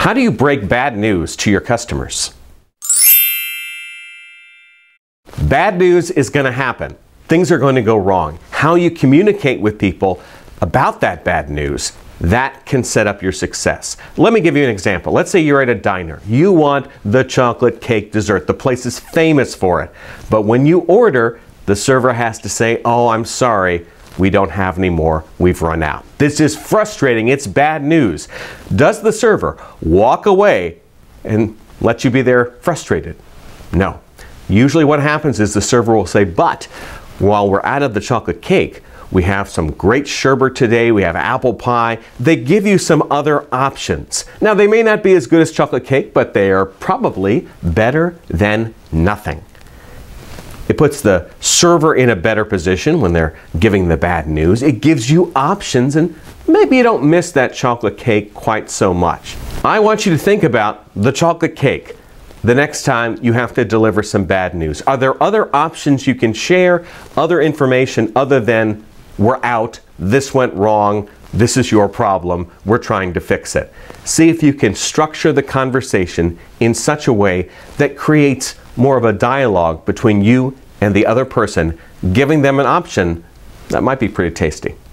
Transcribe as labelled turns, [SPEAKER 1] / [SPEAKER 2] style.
[SPEAKER 1] How do you break bad news to your customers? Bad news is going to happen. Things are going to go wrong. How you communicate with people about that bad news, that can set up your success. Let me give you an example. Let's say you're at a diner. You want the chocolate cake dessert. The place is famous for it. But when you order, the server has to say, "Oh, I'm sorry, we don't have any more. We've run out." This is frustrating. It's bad news. Does the server walk away and let you be there frustrated? No. Usually what happens is the server will say, "But while we're out of the chocolate cake, we have some great sherbet today, we have apple pie." They give you some other options. Now, they may not be as good as chocolate cake, but they are probably better than nothing. It puts the server in a better position when they're giving the bad news. It gives you options, and maybe you don't miss that chocolate cake quite so much. I want you to think about the chocolate cake the next time you have to deliver some bad news. Are there other options you can share, other information other than "we're out, this went wrong, this is your problem, we're trying to fix it"? See if you can structure the conversation in such a way that creates more of a dialogue between you and the other person, giving them an option that might be pretty tasty.